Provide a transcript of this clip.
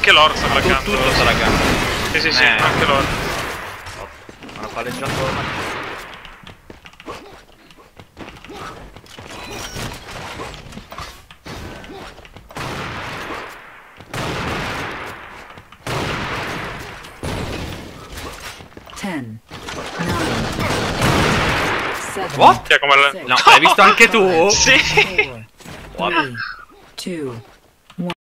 Anche l'oro sta laggando. Tutto sta laggando. Sì, anche l'oro. Hanno palleggiato. What? Cioè, come No, l'hai visto anche tu? Sì. What? 2